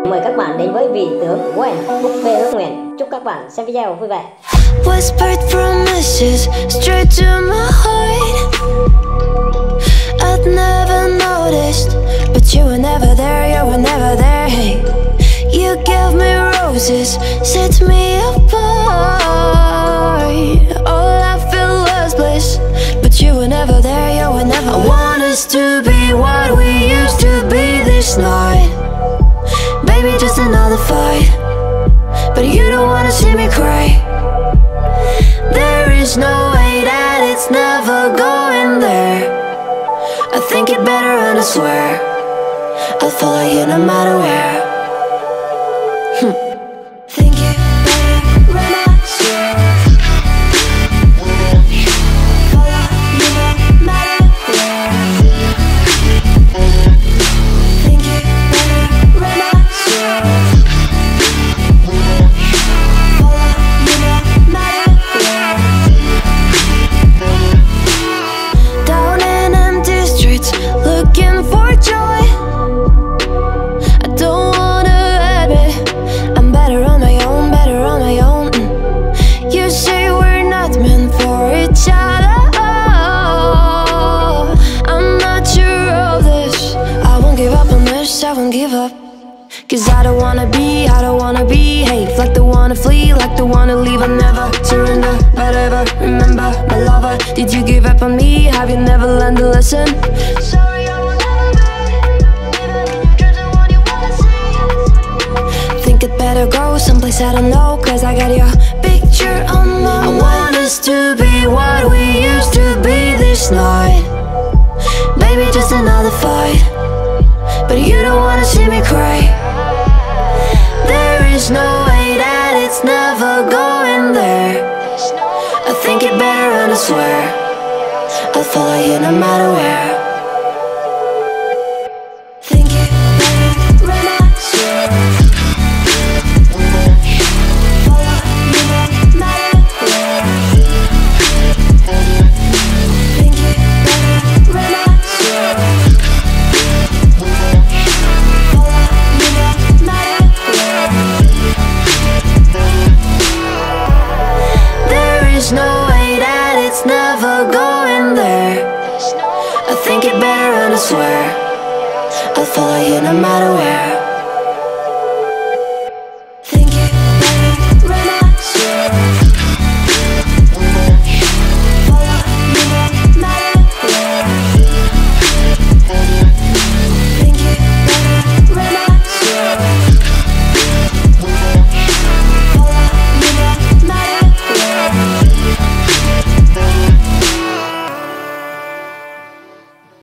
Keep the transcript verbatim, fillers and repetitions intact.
Mời các bạn đến với vị tướng Gwen búp bê ước nguyện. Chúc các bạn xem video vui vẻ. Whispered promises straight to my heart. I'd never noticed, but you were never there, you were never there. Hey, you gave me roses, set me apart. All I feel was bliss, but you were never there, you were never there. I want us to be what we used to be this night. Baby, just another fight, but you don't wanna see me cry. There is no way that it's never going there. I think it better and I swear I'll follow you no matter where. hm. Think it better and I swear follow you no matter where. Think it better and I swear follow you no matter where. Down in empty streets, looking for joy. I don't wanna admit I'm better on my own, better on my own. You say we're not meant for each other. I'm not sure of this. I won't give up on this, I won't give up. Cause I don't wanna be, I don't wanna behave like the wanna flee, like the wanna leave. I'll never surrender, but ever remember my lover. Did you give up on me? Have you never learned to listen? Sorry, I will never be, even in your dreams, the one you wanna see. Think it better go someplace I don't know, cause I got your picture on my mind. I want us to be what we used to be this night. Baby, just another fight, but you don't wanna see me cry. There is no way that it's never going there. I think it better and I swear I'll follow you no matter where. Think it better and I swear follow you no matter where. Think it better and I swear follow you no matter where. There is no way that it's never going there. I think it better and I swear I'll follow you no matter where.